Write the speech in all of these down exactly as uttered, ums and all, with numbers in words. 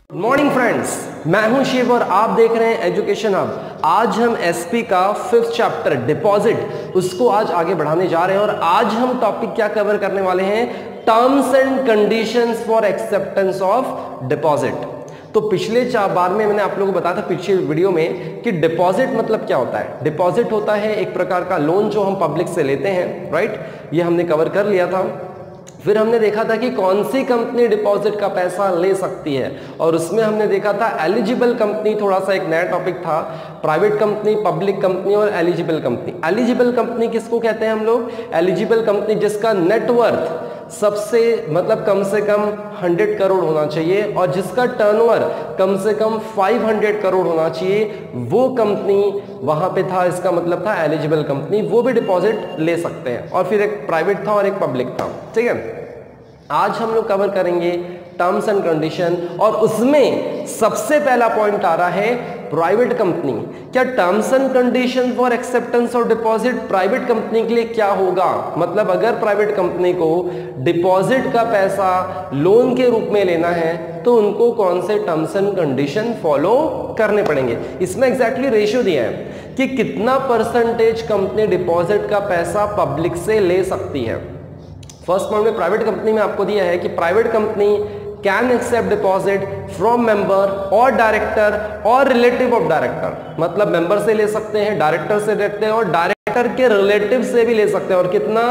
Good morning friends, मैं हूं शिव और आप देख रहे हैं एजुकेशन हब। आज हम एसपी का फिफ्थ चैप्टर डिपॉजिट उसको आज आगे बढ़ाने जा रहे हैं और आज हम टॉपिक क्या कवर करने वाले हैं, terms and conditions for acceptance of deposit. तो पिछले चार बार में मैंने आप लोगों को बताया था पिछले वीडियो में कि डिपॉजिट मतलब क्या होता है। डिपॉजिट होता है एक प्रकार का लोन जो हम पब्लिक से लेते हैं, राइट। ये हमने कवर कर लिया था। फिर हमने देखा था कि कौन सी कंपनी डिपॉजिट का पैसा ले सकती है और उसमें हमने देखा था एलिजिबल कंपनी, थोड़ा सा एक नया टॉपिक था, प्राइवेट कंपनी, पब्लिक कंपनी और एलिजिबल कंपनी। एलिजिबल कंपनी किसको कहते हैं हम लोग? एलिजिबल कंपनी जिसका नेटवर्थ सबसे मतलब कम से कम सौ करोड़ होना चाहिए और जिसका टर्नओवर कम से कम पाँच सौ करोड़ होना चाहिए, वो कंपनी वहां पे था। इसका मतलब था एलिजिबल कंपनी, वो भी डिपॉजिट ले सकते हैं। और फिर एक प्राइवेट था और एक पब्लिक था, ठीक है। आज हम लोग कवर करेंगे टर्म्स एंड कंडीशन और उसमें सबसे पहला पॉइंट आ रहा है प्राइवेट कंपनी। क्या terms and condition for acceptance of deposit private company के लिए क्या होगा? मतलब अगर प्राइवेट कंपनी को डिपॉजिट का पैसा लोन के रूप में लेना है तो उनको कौन से टर्म्स एंड कंडीशन फॉलो करने पड़ेंगे। इसमें एग्जैक्टली रेशियो दिया है कि कितना परसेंटेज कंपनी डिपॉजिट का पैसा पब्लिक से ले सकती है। फर्स्ट पॉइंट में प्राइवेट कंपनी में आपको दिया है कि private company can accept deposit from member और डायरेक्टर और रिलेटिव ऑफ डायरेक्टर। मतलब मेंबर से ले सकते हैं, डायरेक्टर से लेते हैं और डायरेक्टर के रिलेटिव से भी ले सकते हैं। और कितना?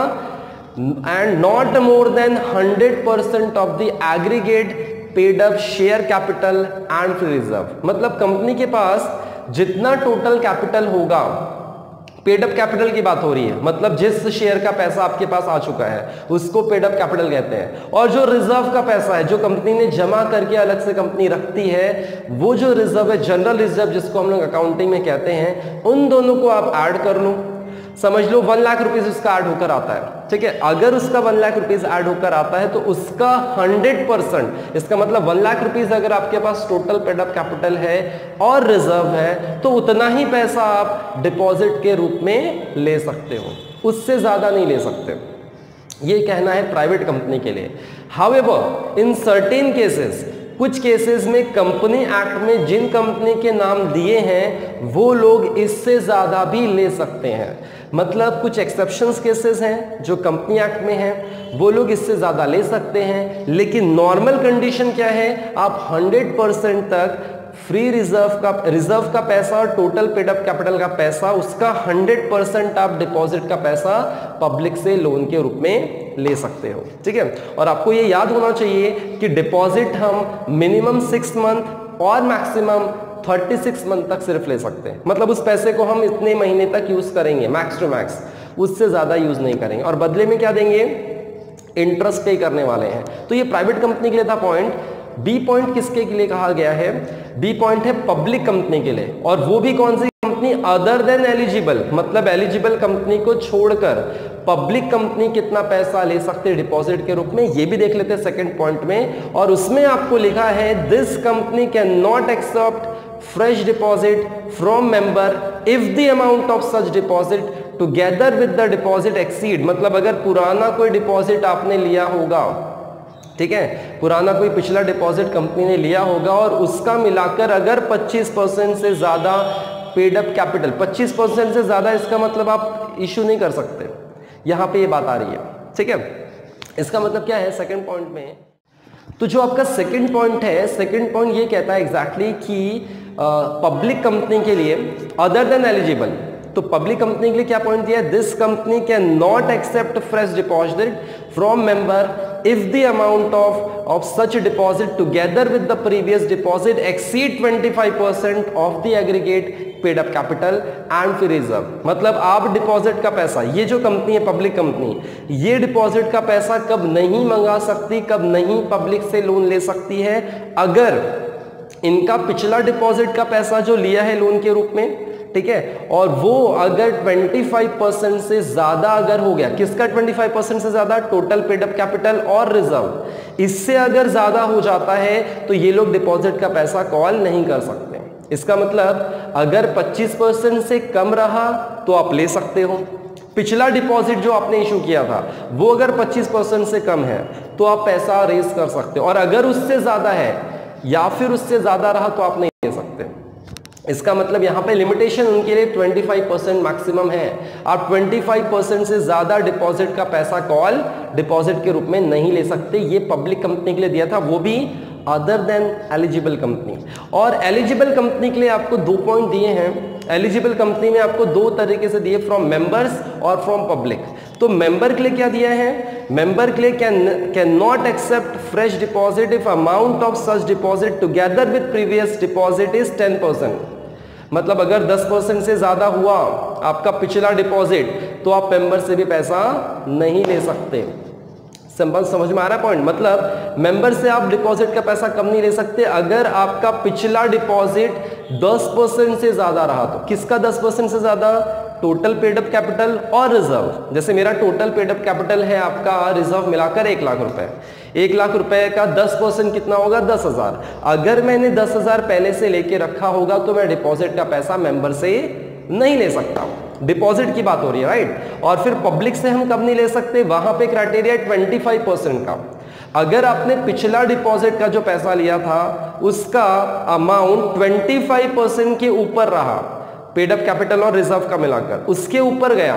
And not more than hundred percent of the aggregate paid up share capital and free reserve. मतलब कंपनी के पास जितना टोटल कैपिटल होगा, पेड अप कैपिटल की बात हो रही है, मतलब जिस शेयर का पैसा आपके पास आ चुका है उसको पेड अप कैपिटल कहते हैं। और जो रिजर्व का पैसा है जो कंपनी ने जमा करके अलग से कंपनी रखती है, वो जो रिजर्व है, जनरल रिजर्व जिसको हम लोग अकाउंटिंग में कहते हैं, उन दोनों को आप ऐड कर लो। समझ लो वन लाख रुपीज उसका ऐड होकर आता है, ठीक है। अगर उसका वन लाख रुपीज ऐड होकर आता है तो उसका हंड्रेड परसेंट, इसका मतलब वन लाख रुपीज अगर आपके पास टोटल पेड अप कैपिटल है और रिजर्व है तो उतना ही पैसा आप डिपॉजिट के रूप में ले सकते हो, उससे ज्यादा नहीं ले सकते। ये कहना है प्राइवेट कंपनी के लिए। हाउएवर इन सर्टेन केसेस, कुछ केसेस में कंपनी एक्ट में जिन कंपनी के नाम दिए हैं वो लोग इससे ज्यादा भी ले सकते हैं। मतलब कुछ एक्सेप्शंस केसेस हैं जो कंपनी एक्ट में हैं, वो लोग इससे ज्यादा ले सकते हैं। लेकिन नॉर्मल कंडीशन क्या है? आप हंड्रेड परसेंट तक फ्री रिजर्व का रिजर्व का पैसा और टोटल पेड अप कैपिटल का पैसा, उसका हंड्रेड परसेंट आप डिपॉजिट का पैसा पब्लिक से लोन के रूप में ले सकते हो, ठीक है। और आपको ये याद होना चाहिए कि डिपॉजिट हम मिनिमम सिक्स मंथ और मैक्सिमम थर्टी सिक्स मंथ तक सिर्फ ले सकते हैं। मतलब उस पैसे को हम इतने महीने तक यूज करेंगे मैक्स टू मैक्स, उससे ज्यादा यूज नहीं करेंगे। और बदले में क्या देंगे? इंटरेस्ट पे करने वाले हैं। तो ये प्राइवेट कंपनी के लिए था पॉइंट। बी पॉइंट किसके लिए कहा गया है? बी पॉइंट है पब्लिक कंपनी के लिए। और वो भी कौन सी कंपनी? Other than eligible. मतलब एलिजिबल कंपनी को छोड़कर पब्लिक कंपनी कितना पैसा ले सकते हैं डिपॉजिट के रूप में, ये भी देख लेते हैं सेकंड पॉइंट में। और उसमें आपको लिखा है this company can not accept fresh deposit from member if the amount of such deposit together with the deposit exceed. मतलब अगर पुराना कोई डिपॉजिट आपने लिया होगा, ठीक है, पुराना कोई पिछला डिपॉजिट कंपनी ने लिया होगा और उसका मिलाकर अगर पच्चीस परसेंट से ज्यादा पेड अप कैपिटल, पच्चीस परसेंट से ज्यादा, इसका मतलब आप इश्यू नहीं कर सकते। यहां पे ये बात आ रही है, ठीक है। इसका मतलब क्या है सेकंड पॉइंट में? तो जो आपका सेकंड पॉइंट है, सेकंड पॉइंट ये कहता है एग्जैक्टली कि पब्लिक कंपनी के लिए अदर देन एलिजिबल, तो पब्लिक कंपनी के लिए क्या पॉइंट दिया है? This company can not accept fresh deposit from member if the amount of of such deposit together with the previous deposit exceed twenty-five percent of the aggregate paid up capital and free reserve। मतलब आप deposit का पैसा, ये जो company है public company, ये deposit का पैसा कब नहीं मंगा सकती, कब नहीं पब्लिक से लोन ले सकती है? अगर इनका पिछला डिपॉजिट का पैसा जो लिया है लोन के रूप में, ठीक है, और वो अगर पच्चीस परसेंट से ज्यादा अगर हो गया, किसका पच्चीस परसेंट से ज्यादा? टोटल पेड अप कैपिटल और रिजर्व, इससे अगर ज्यादा हो जाता है तो ये लोग डिपॉजिट का पैसा कॉल नहीं कर सकते। इसका मतलब अगर पच्चीस परसेंट से कम रहा तो आप ले सकते हो, पिछला डिपॉजिट जो आपने इशू किया था वो अगर पच्चीस परसेंट से कम है तो आप पैसा रेज कर सकते हो, और अगर उससे ज्यादा है या फिर उससे ज्यादा रहा तो आप नहीं ले सकते। इसका मतलब यहाँ पे लिमिटेशन उनके लिए पच्चीस परसेंट मैक्सिमम है। आप पच्चीस परसेंट से ज्यादा डिपॉजिट का पैसा कॉल डिपॉजिट के रूप में नहीं ले सकते। ये पब्लिक कंपनी के लिए दिया था, वो भी अदर देन एलिजिबल कंपनी। और एलिजिबल कंपनी के लिए आपको दो पॉइंट दिए हैं। एलिजिबल कंपनी में आपको दो तरीके से दिए, फ्रॉम मेंबर्स और फ्रॉम पब्लिक। तो मेंबर के लिए क्या दिया है? मेंबर के लिए can can not accept fresh deposit if amount of such deposit together with previous deposit is ten percent. मतलब अगर दस परसेंट से ज्यादा हुआ आपका पिछला डिपॉजिट तो आप मेंबर से भी पैसा नहीं ले सकते। सिंपल, समझ में आ रहा है पॉइंट? मतलब मेंबर से आप डिपॉजिट का पैसा कम नहीं ले सकते अगर आपका पिछला डिपॉजिट दस परसेंट से ज्यादा रहा तो। किसका दस परसेंट से ज्यादा? टोटल पेड अप कैपिटल और रिजर्व। जैसे मेरा टोटल पेड अप कैपिटल है आपका रिजर्व मिलाकर एक लाख रुपए, एक लाख रुपए का दस परसेंट कितना होगा? दस हजार। अगर मैंने दस हजार पहले से लेके रखा होगा तो मैं डिपॉजिट का पैसा मेंबर से नहीं ले सकता। डिपॉजिट की बात हो रही है, राइट? और फिर पब्लिक से हम कब नहीं ले सकते? वहां पे क्राइटेरिया पच्चीस परसेंट का। अगर आपने पिछला डिपॉजिट का जो पैसा लिया था उसका अमाउंट पच्चीस परसेंट के ऊपर रहा, पेड अप कैपिटल और रिजर्व का मिलाकर, उसके ऊपर गया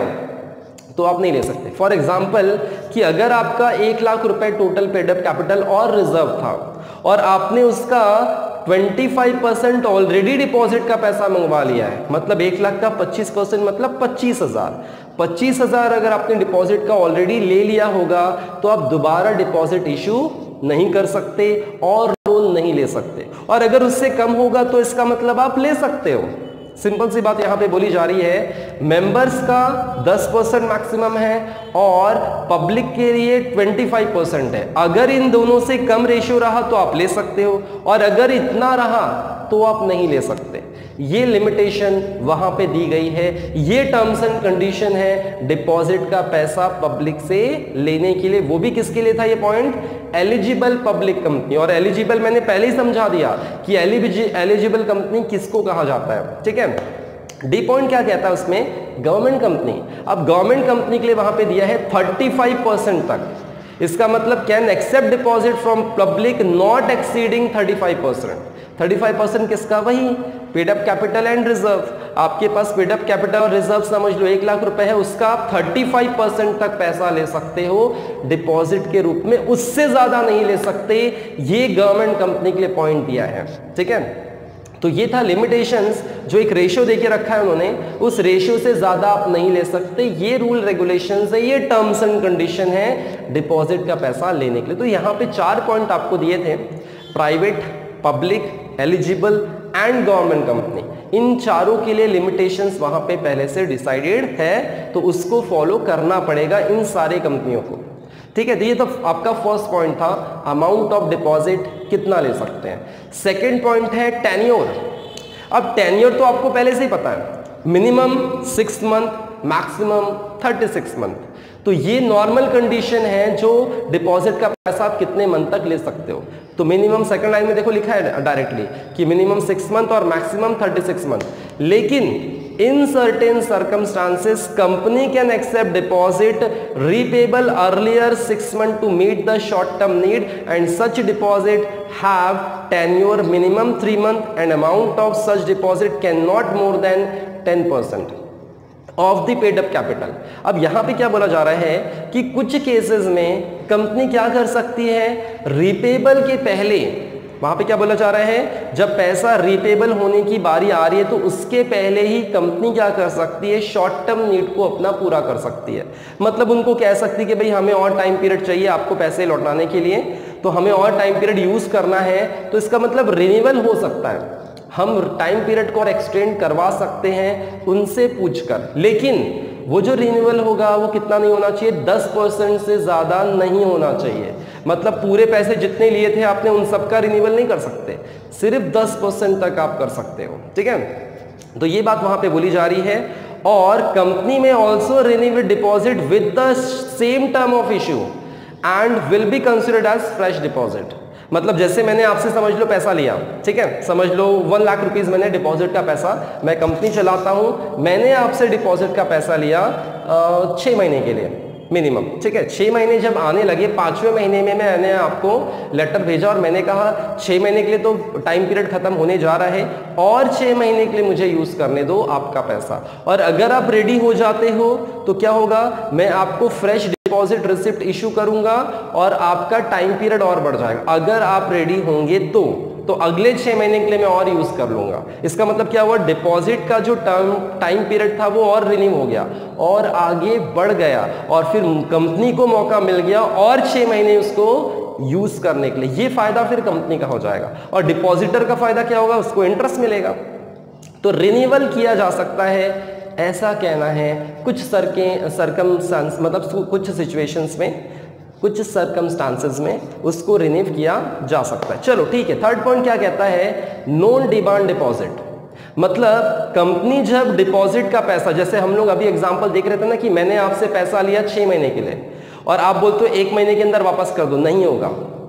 तो आप नहीं ले सकते। फॉर एग्जाम्पल कि अगर आपका एक लाख रुपए टोटल पेड अप कैपिटल और रिजर्व था और आपने उसका पच्चीस परसेंट ऑलरेडी डिपॉजिट का पैसा मंगवा लिया है, मतलब एक लाख का पच्चीस परसेंट मतलब पच्चीस हजार पच्चीस हजार अगर आपने डिपॉजिट का ऑलरेडी ले लिया होगा तो आप दोबारा डिपॉजिट इशू नहीं कर सकते और लोन नहीं ले सकते। और अगर उससे कम होगा तो इसका मतलब आप ले सकते हो। सिंपल सी बात यहां पे बोली जा रही है। मेंबर्स का दस परसेंट मैक्सिमम है और पब्लिक के लिए पच्चीस परसेंट है। अगर इन दोनों से कम रेशियो रहा तो आप ले सकते हो और अगर इतना रहा तो आप नहीं ले सकते। ये लिमिटेशन वहां पे दी गई है। ये टर्म्स एंड कंडीशन है डिपॉजिट का पैसा पब्लिक से लेने के लिए। वो भी किसके लिए था ये पॉइंट? Eligible public company. और एलिजिबल मैंने पहले ही समझा दिया कि एलिजिबल कंपनी किसको कहा जाता है, ठीक है? डी पॉइंट क्या कहता है उसमें? Government company. अब गवर्नमेंट कंपनी के लिए वहां पे दिया है पैंतीस परसेंट तक। इसका मतलब can accept deposit from public not exceeding पैंतीस परसेंट। पैंतीस परसेंट किसका? वही paid up capital and reserve. आपके पास पेड अप कैपिटल और रिजर्व समझ लो एक लाख रुपए है, उसका आप पैंतीस परसेंट तक पैसा ले सकते हो डिपॉजिट के रूप में, उससे ज्यादा नहीं ले सकते। ये गवर्नमेंट कंपनी के लिए पॉइंट दिया है, ठीक है? तो ये था लिमिटेशंस, जो एक रेशियो देके रखा है उन्होंने, उस रेशियो से ज्यादा आप नहीं ले सकते। ये रूल रेगुलेशंस है, ये टर्म्स एंड कंडीशन है डिपॉजिट का पैसा लेने के लिए। तो यहाँ पे चार पॉइंट आपको दिए थे, private, public, eligible and government company. इन चारों के लिए लिमिटेशंस वहां पे पहले से डिसाइडेड है, तो उसको फॉलो करना पड़ेगा इन सारे कंपनियों को, ठीक है? तो ये तो आपका फर्स्ट पॉइंट था, अमाउंट ऑफ डिपॉजिट कितना ले सकते हैं। सेकंड पॉइंट है टेन्योर। अब टेन्योर तो आपको पहले से ही पता है, minimum six month, maximum thirty six month. तो ये नॉर्मल कंडीशन है जो डिपॉजिट का पैसा आप कितने मंथ तक ले सकते हो। तो मिनिमम सेकंड लाइन में देखो लिखा है डायरेक्टली कि मिनिमम सिक्स मंथ और मैक्सिमम थर्टी सिक्स मंथ। लेकिन in certain circumstances company can accept deposit repayable earlier six month to meet the short term need and such deposit have tenure minimum three month and amount of such deposit can not more than ten percent of the paid up capital. अब यहां पे क्या बोला जा रहा है कि कुछ केसेस में कंपनी क्या कर सकती है, रीपेबल के पहले, वहां पे क्या बोला जा रहा है, जब पैसा रीपेबल होने की बारी आ रही है तो उसके पहले ही कंपनी क्या कर सकती है, शॉर्ट टर्म नीड को अपना पूरा कर सकती है। मतलब उनको कह सकती है कि भाई हमें और टाइम पीरियड चाहिए आपको पैसे लौटाने के लिए, तो हमें और टाइम पीरियड यूज करना है। तो इसका मतलब रिन्यूअल हो सकता है, हम टाइम पीरियड को और एक्सटेंड करवा सकते हैं उनसे पूछकर। लेकिन वो जो रिन्यूअल होगा वो कितना नहीं होना चाहिए, दस परसेंट से ज्यादा नहीं होना चाहिए। मतलब पूरे पैसे जितने लिए थे आपने उन सबका रिन्यूअल नहीं कर सकते, सिर्फ दस परसेंट तक आप कर सकते हो, ठीक है? तो ये बात वहां पे बोली जा रही है। और company may also renew deposit with the same term of issue and will be considered as fresh deposit. मतलब जैसे मैंने आपसे समझ लो पैसा लिया, ठीक है, समझ लो वन लाख रुपीस मैंने डिपॉजिट का पैसा, मैं कंपनी चलाता हूं, मैंने आपसे डिपॉजिट का पैसा लिया छह महीने के लिए, मिनिमम, ठीक है। छह महीने जब आने लगे, पांचवें महीने में मैंने आपको लेटर भेजा और मैंने कहा छह महीने के लिए तो टाइम पीरियड खत्म होने जा रहा है और छह महीने के लिए मुझे यूज करने दो आपका पैसा, और अगर आप रेडी हो जाते हो तो क्या होगा, मैं आपको फ्रेश डिपॉजिट रिसिप्ट इशू करूंगा और आपका टाइम पीरियड और बढ़ जाएगा। अगर आप रेडी होंगे तो तो अगले छह महीने के लिए मैं और यूज कर लूंगा। इसका मतलब क्या हुआ, डिपॉजिट का जो टर्म टाइम पीरियड था वो और रिन्यू हो गया और आगे बढ़ गया, और फिर कंपनी को मौका मिल गया और छह महीने उसको यूज करने के लिए। ये फायदा फिर कंपनी का हो जाएगा, और डिपॉजिटर का फायदा क्या होगा, उसको इंटरेस्ट मिलेगा। तो रिन्यूअल किया जा सकता है, ऐसा कहना है। कुछ सरके सरकमस्टांस मतलब कुछ सिचुएशंस में, कुछ सरकमस्टांसेस में उसको रिन्यू किया जा सकता है। चलो ठीक है। थर्ड पॉइंट क्या कहता है, नॉन डिमांड डिपॉजिट। मतलब कंपनी जब डिपॉजिट का पैसा, जैसे हम लोग अभी एग्जांपल देख रहे थे ना कि मैंने आपसे पैसा लिया छह महीने के लिए और आप बोलते हो एक महीने के अंदर वापस कर दो, नहीं होगा।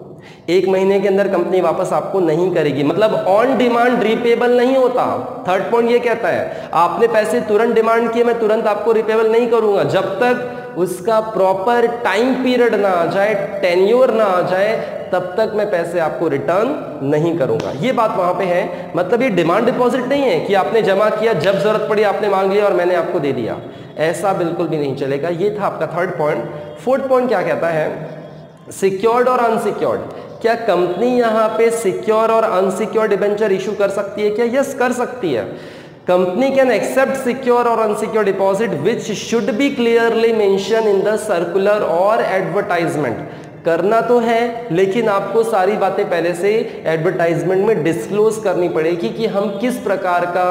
एक महीने के अंदर कंपनी वापस आपको नहीं करेगी, मतलब ऑन डिमांड रिपेबल नहीं होता। थर्ड पॉइंट ये कहता है आपने पैसे तुरंत डिमांड किए, मैं तुरंत आपको रिपेबल नहीं करूंगा जब तक उसका प्रॉपर टाइम पीरियड ना आ जाए, टेन्योर ना आ जाए, तब तक मैं पैसे आपको रिटर्न नहीं करूंगा। ये बात वहां पे है। मतलब ये डिमांड डिपॉजिट नहीं है कि आपने जमा किया, जब जरूरत पड़ी आपने मांग लिया और मैंने आपको दे दिया, ऐसा बिल्कुल भी नहीं चलेगा। ये था आपका थर्ड पॉइंट। फोर्थ पॉइंट क्या कहता है, सिक्योर्ड और अनसिक्योर्ड। क्या कंपनी यहाँ पे सिक्योर और अनसिक्योर्ड डिबेंचर इशू कर सकती है क्या? यस, कर सकती है। कंपनी कैन एक्सेप्ट सिक्योर और unsecure deposit which should be clearly mention in the circular और एडवर्टाइजमेंट। करना तो है, लेकिन आपको सारी बातें पहले से एडवर्टाइजमेंट में डिस्क्लोज करनी पड़ेगी कि हम किस प्रकार का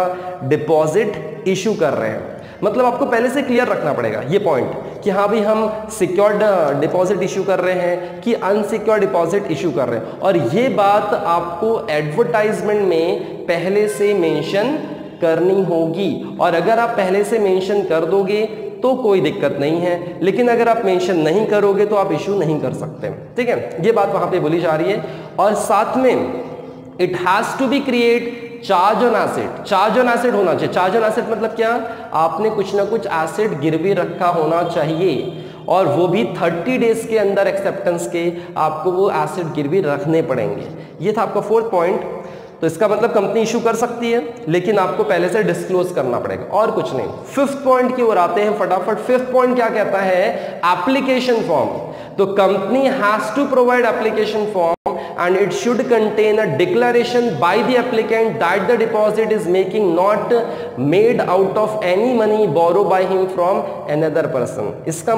डिपॉजिट इशू कर रहे हैं। मतलब आपको पहले से क्लियर रखना पड़ेगा ये पॉइंट कि हाँ भाई हम सिक्योर्ड डिपॉजिट इशू कर रहे हैं कि अनसिक्योर्ड डिपॉजिट इशू कर रहे हैं, और ये बात आपको एडवर्टाइजमेंट में पहले से मेंशन करनी होगी। और अगर आप पहले से मेंशन कर दोगे तो कोई दिक्कत नहीं है, लेकिन अगर आप मेंशन नहीं करोगे तो आप इशू नहीं कर सकते। ठीक है, ये बात वहां पे बोली जा रही है। और साथ में it has to be create charge on asset. Charge on asset होना चाहिए। चार्ज ऑन एसेट मतलब क्या, आपने कुछ ना कुछ एसेट गिरवी रखा होना चाहिए, और वो भी थर्टी डेज के अंदर एक्सेप्टेंस के आपको वो एसेट गिरवी रखने पड़ेंगे। ये था आपका फोर्थ पॉइंट। तो इसका मतलब कंपनी इशू कर सकती है, लेकिन आपको पहले से डिस्क्लोज करना पड़ेगा, और कुछ नहीं। फिफ्थ पॉइंट की ओर आते हैं फटाफट। फिफ्थ पॉइंट क्या कहता है, एप्लीकेशन फॉर्म। तो company has to provide application form and it should contain a declaration by the applicant that the deposit is making not made out of any money borrowed by him from another person। इसका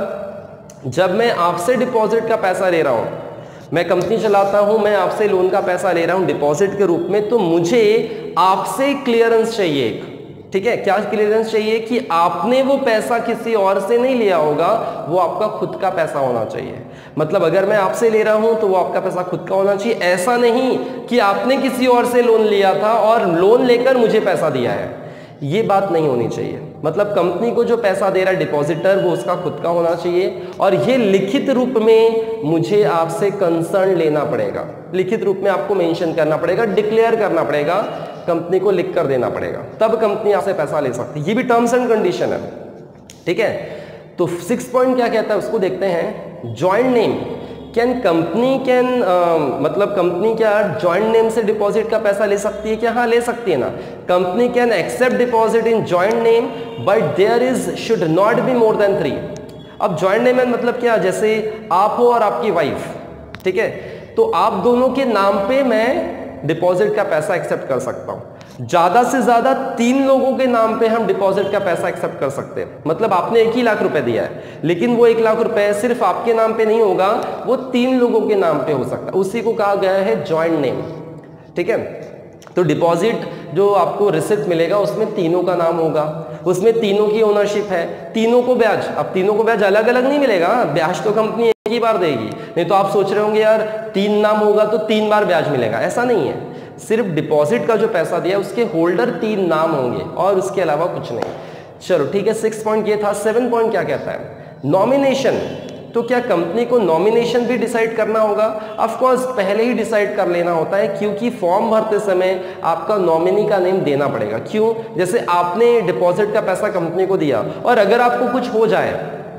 मतलब जब मैं आपसे deposit का पैसा ले रहा हूं, मैं कंपनी चलाता हूं, मैं आपसे लोन का पैसा ले रहा हूं डिपॉजिट के रूप में, तो मुझे आपसे क्लियरेंस चाहिए। ठीक है, क्या क्लियरेंस चाहिए कि आपने वो पैसा किसी और से नहीं लिया होगा, वो आपका खुद का पैसा होना चाहिए। मतलब अगर मैं आपसे ले रहा हूं तो वो आपका पैसा खुद का होना चाहिए। ऐसा नहीं कि आपने किसी और से लोन लिया था और लोन लेकर मुझे पैसा दिया है, ये बात नहीं होनी चाहिए। मतलब कंपनी को जो पैसा दे रहा है डिपॉजिटर, वो उसका खुद का होना चाहिए, और ये लिखित रूप में मुझे आपसे कंसर्न लेना पड़ेगा। लिखित रूप में आपको मेंशन करना पड़ेगा, डिक्लेयर करना पड़ेगा, कंपनी को लिख कर देना पड़ेगा, तब कंपनी आपसे पैसा ले सकती है। ये भी टर्म्स एंड कंडीशन है। ठीक है, तो सिक्स पॉइंट क्या कहता है उसको देखते हैं। Joint name. Can company can मतलब कंपनी क्या जॉइंट नेम से डिपॉजिट का पैसा ले सकती है क्या? हाँ, ले सकती है ना। Company can accept deposit in joint name but there is should not be more than three. अब जॉइंट नेम मतलब क्या, जैसे आप हो और आपकी वाइफ, ठीक है, तो आप दोनों के नाम पे मैं डिपॉजिट का पैसा एक्सेप्ट कर सकता हूं। ज्यादा से ज्यादा तीन लोगों के नाम पे हम डिपॉजिट का पैसा एक्सेप्ट कर सकते हैं। मतलब आपने एक ही लाख रुपए दिया है, लेकिन वो एक लाख रुपए सिर्फ आपके नाम पे नहीं होगा, वो तीन लोगों के नाम पे हो सकता है। उसी को कहा गया है जॉइंट नेम। ठीक है, तो डिपॉजिट जो आपको रिसिप्ट मिलेगा उसमें तीनों का नाम होगा, उसमें तीनों की ओनरशिप है, तीनों को ब्याज। अब तीनों को ब्याज अलग अलग नहीं मिलेगा, ब्याज तो कंपनी एक ही बार देगी। नहीं तो आप सोच रहे होंगे यार तीन नाम होगा तो तीन बार ब्याज मिलेगा, ऐसा नहीं है। सिर्फ डिपॉजिट का जो पैसा दिया उसके होल्डर तीन नाम होंगे और उसके अलावा कुछ नहीं। चलो ठीक है, सिक्स पॉइंट ये था। सेवन पॉइंट क्या कहता है, नॉमिनेशन। तो क्या कंपनी को नॉमिनेशन भी डिसाइड करना होगा? ऑफ कोर्स पहले ही डिसाइड कर लेना होता है, क्योंकि फॉर्म भरते समय आपका नॉमिनी का नेम देना पड़ेगा। क्यों? जैसे आपने डिपॉजिट का पैसा कंपनी को दिया और अगर आपको कुछ हो जाए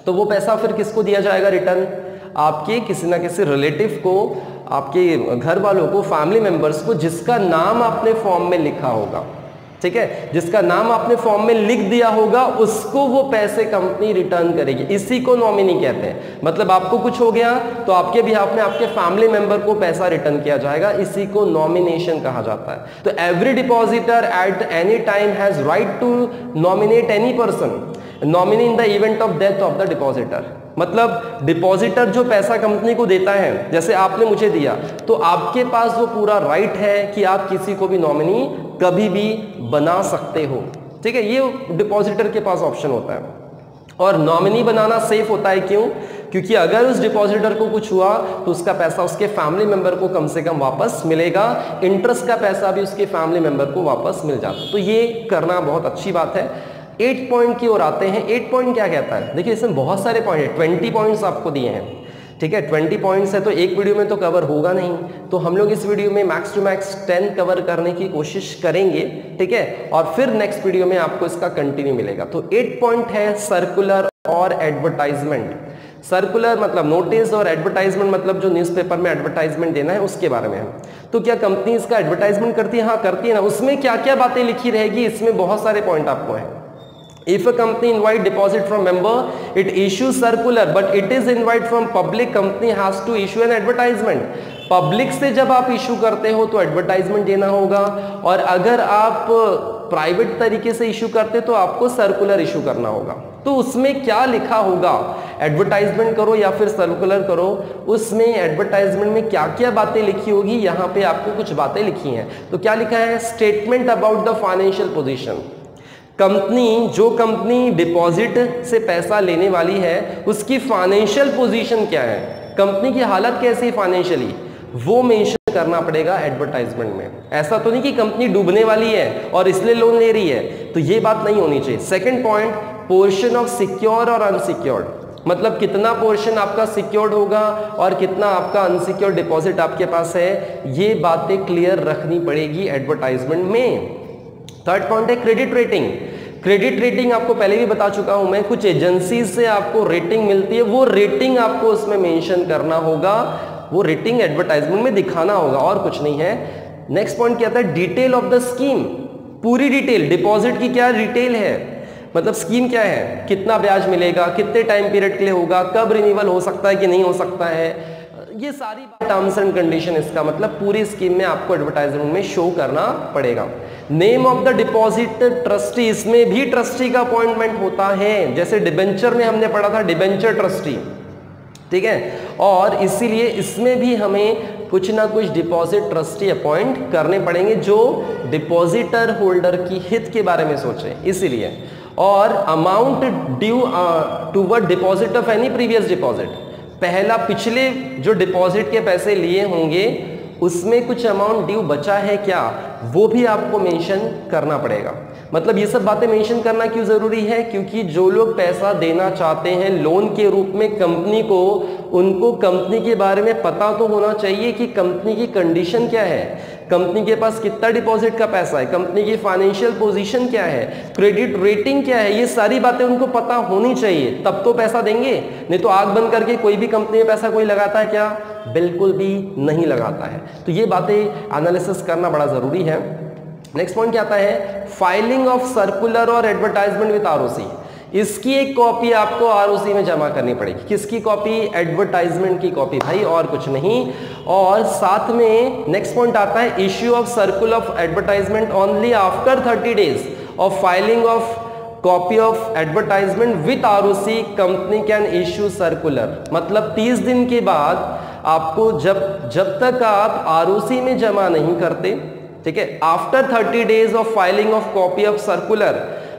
तो वो पैसा फिर किसको दिया जाएगा रिटर्न? आपके किसी ना किसी रिलेटिव को, आपके घर वालों को, फैमिली मेंबर्स को, जिसका नाम आपने फॉर्म में लिखा होगा, ठीक है, जिसका नाम आपने फॉर्म में लिख दिया होगा, उसको वो पैसे कंपनी रिटर्न करेगी। इसी को नॉमिनी कहते हैं। मतलब आपको कुछ हो गया तो आपके बिहाफ में आपके फैमिली मेंबर को पैसा रिटर्न किया जाएगा, इसी को नॉमिनेशन कहा जाता है। तो every depositor at any time has right to nominate any person nominee in the event of death of the depositor. मतलब डिपॉजिटर जो पैसा कंपनी को देता है, जैसे आपने मुझे दिया, तो आपके पास वो पूरा राइट है कि आप किसी को भी नॉमिनी कभी भी बना सकते हो, ठीक है। ये डिपॉजिटर के पास ऑप्शन होता है। और नॉमिनी बनाना सेफ होता है, क्यों? क्योंकि अगर उस डिपॉजिटर को कुछ हुआ तो उसका पैसा उसके फैमिली मेंबर को कम से कम वापस मिलेगा, इंटरेस्ट का पैसा भी उसके फैमिली मेंबर को वापस मिल जाता है। तो ये करना बहुत अच्छी बात है। एट पॉइंट की ओर आते हैं। एट पॉइंट क्या कहता है? देखिए इसमें बहुत सारे पॉइंट है, ट्वेंटी पॉइंट्स आपको दिए हैं, ठीक है। ट्वेंटी पॉइंट्स है तो एक वीडियो में तो कवर होगा नहीं, तो हम लोग इस वीडियो में max to max ten cover करने की कोशिश करेंगे, ठीक है, और फिर नेक्स्ट वीडियो में आपको इसका कंटिन्यू मिलेगा। तो एट पॉइंट है सर्कुलर और एडवर्टाइजमेंट। सर्कुलर मतलब नोटिस और एडवर्टाइजमेंट मतलब जो न्यूज़पेपर में एडवर्टाइजमेंट देना है उसके बारे में है। तो क्या कंपनी इसका एडवर्टाइजमेंट करती है? हाँ करती है ना। उसमें क्या क्या बातें लिखी रहेगी, इसमें बहुत सारे पॉइंट आपको हैं। If a company invite deposit from member, it issues circular, but it is invite from public, company has to issue an advertisement. Public से जब आप इशू करते हो तो एडवर्टाइजमेंट देना होगा, और अगर आप प्राइवेट तरीके से इशू करते तो आपको सर्कुलर इशू करना होगा। तो उसमें क्या लिखा होगा, एडवर्टाइजमेंट करो या फिर सर्कुलर करो, उसमें एडवर्टाइजमेंट में क्या क्या बातें लिखी होगी, यहाँ पे आपको कुछ बातें लिखी हैं। तो क्या लिखा है? Statement about the financial position. Company, जो कंपनी डिपॉजिट से पैसा लेने वाली है, उसकी फाइनेंशियल पोजीशन क्या है, कंपनी की हालत कैसी फाइनेंशियली, वो मेंशन करना पड़ेगा एडवर्टाइजमेंट में। ऐसा तो नहीं कि कंपनी डूबने वाली है और इसलिए लोन ले रही है, तो ये बात नहीं होनी चाहिए। Second point, portion of secure और अनसिक्योर्ड, मतलब कितना पोर्शन आपका सिक्योर्ड होगा और कितना आपका अनसिक्योर्ड डिपॉजिट आपके पास है, ये बातें क्लियर रखनी पड़ेगी एडवर्टाइजमेंट में। थर्ड पॉइंट है क्रेडिट रेटिंग। क्रेडिट रेटिंग आपको पहले भी बता चुका हूं मैं, कुछ एजेंसी से आपको रेटिंग मिलती है, वो रेटिंग आपको उसमें मेंशन करना होगा, वो रेटिंग एडवर्टाइजमेंट में दिखाना होगा, और कुछ नहीं है। नेक्स्ट पॉइंट क्या आता है? डिटेल ऑफ द स्कीम, पूरी डिटेल, डिपॉजिट की क्या डिटेल है, मतलब स्कीम क्या है, कितना ब्याज मिलेगा, कितने टाइम पीरियड के लिए होगा, कब रिन्यूअल हो सकता है कि नहीं हो सकता है, ये सारी टर्म्स एंड कंडीशन, इसका मतलब पूरी स्कीम में आपको एडवर्टाइजमेंट में शो करना पड़ेगा। Name of the deposit trustee, इसमें भी ट्रस्टी का अपॉइंटमेंट होता है, जैसे डिबेंचर में हमने पढ़ा था डिबेंचर ट्रस्टी, ठीक है, और इसीलिए इसमें भी हमें कुछ ना कुछ डिपॉजिट ट्रस्टी अपॉइंट करने पड़ेंगे जो डिपॉजिटर होल्डर की हित के बारे में सोचे, इसीलिए। और amount due toward deposit of any previous deposit, पहला पिछले जो डिपॉजिट के पैसे लिए होंगे उसमें कुछ अमाउंट ड्यू बचा है क्या, वो भी आपको मेंशन करना पड़ेगा। मतलब ये सब बातें मेंशन करना क्यों जरूरी है? क्योंकि जो लोग पैसा देना चाहते हैं लोन के रूप में कंपनी को, उनको कंपनी के बारे में पता तो होना चाहिए कि कंपनी की कंडीशन क्या है, कंपनी के पास कितना डिपॉजिट का पैसा है, कंपनी की फाइनेंशियल पोजीशन क्या है, क्रेडिट रेटिंग क्या है, ये सारी बातें उनको पता होनी चाहिए, तब तो पैसा देंगे। नहीं तो आग बंद करके कोई भी कंपनी में पैसा कोई लगाता है क्या? बिल्कुल भी नहीं लगाता है। तो ये बातें एनालिसिस करना बड़ा जरूरी है। नेक्स्ट पॉइंट क्या आता है? फाइलिंग ऑफ सर्कुलर और एडवर्टाइजमेंट विद आरओसी। इसकी एक कॉपी आपको आरओसी में जमा करनी पड़ेगी। किसकी कॉपी? एडवर्टाइजमेंट की कॉपी भाई, और कुछ नहीं। और साथ में नेक्स्ट पॉइंट आता है issue of circular of advertisement only after thirty days of filing of copy of advertisement with ROC company can issue circular. मतलब तीस दिन के बाद आपको, जब जब तक आप आरओसी में जमा नहीं करते, ठीक है, after thirty days of filing of copy of circular,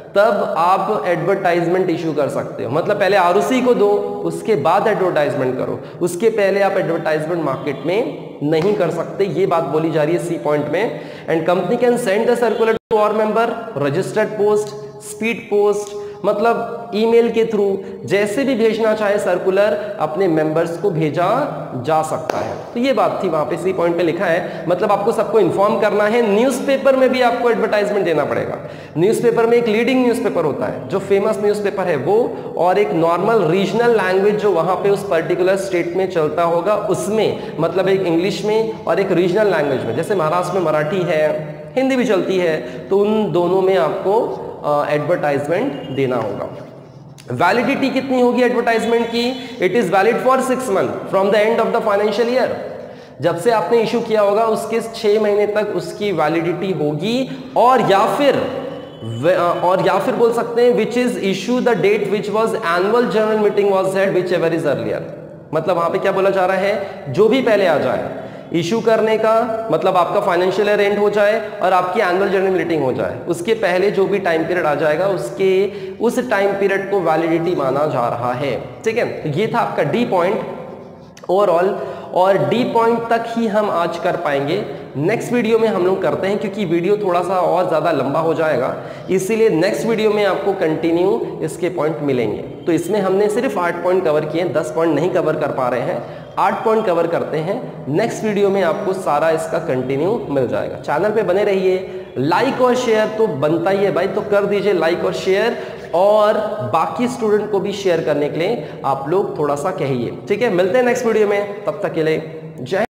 तब आप एडवर्टाइजमेंट इशू कर सकते हो। मतलब पहले आरओसी को दो, उसके बाद एडवर्टाइजमेंट करो, उसके पहले आप एडवर्टाइजमेंट मार्केट में नहीं कर सकते। ये बात बोली जा रही है सी पॉइंट में। And company can send the circular to our member, registered post, speed post, मतलब ईमेल के थ्रू, जैसे भी भेजना चाहे सर्कुलर अपने मेंबर्स को भेजा जा सकता है। तो ये बात थी, वहां पे सी पॉइंट पे लिखा है, मतलब आपको सबको इन्फॉर्म करना है। न्यूज़पेपर में भी आपको एडवर्टाइजमेंट देना पड़ेगा। न्यूज़पेपर में एक लीडिंग न्यूज़पेपर होता है जो फेमस न्यूज़पेपर है वो, और एक नॉर्मल रीजनल लैंग्वेज जो वहां पे उस पर्टिकुलर स्टेट में चलता होगा उसमें, मतलब एक इंग्लिश में और एक रीजनल लैंग्वेज में, जैसे महाराष्ट्र में मराठी है, हिंदी भी चलती है, तो उन दोनों में आपको एडवर्टाइजमेंट uh, देना होगा। वैलिडिटी कितनी होगी एडवर्टाइजमेंट की? It is valid for six month from the end of the financial year. जब से आपने इशू किया होगा उसके छह महीने तक उसकी वैलिडिटी होगी, और या फिर और या फिर बोल सकते हैं which is issue the date which was annual general meeting was held whichever is earlier. मतलब वहां पे क्या बोला जा रहा है, जो भी पहले आ जाए इशू करने का, मतलब आपका फाइनेंशियल ईयर एंड हो जाए और आपकी एनुअल जनरल मीटिंग हो जाए, उसके पहले जो भी टाइम पीरियड आ जाएगा उसके उस टाइम पीरियड को वैलिडिटी माना जा रहा है। ठीक है, तो ये था आपका डी पॉइंट ओवरऑल, और डी पॉइंट तक ही हम आज कर पाएंगे। नेक्स्ट वीडियो में हम लोग करते हैं, क्योंकि वीडियो थोड़ा सा और ज़्यादा लंबा हो जाएगा, इसीलिए नेक्स्ट वीडियो में आपको कंटिन्यू इसके पॉइंट मिलेंगे। तो इसमें हमने सिर्फ आठ पॉइंट कवर किए, दस पॉइंट नहीं कवर कर पा रहे हैं, आठ पॉइंट कवर करते हैं। नेक्स्ट वीडियो में आपको सारा इसका कंटिन्यू मिल जाएगा। चैनल पे बने रहिए, लाइक और शेयर तो बनता ही है भाई, तो कर दीजिए लाइक और शेयर, और बाकी स्टूडेंट को भी शेयर करने के लिए आप लोग थोड़ा सा कहिए। ठीक है, मिलते हैं नेक्स्ट वीडियो में, तब तक के लिए जय